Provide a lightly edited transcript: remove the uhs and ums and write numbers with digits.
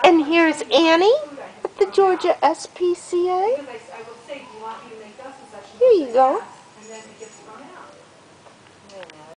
And here's Annie at the Georgia SPCA. Here you go.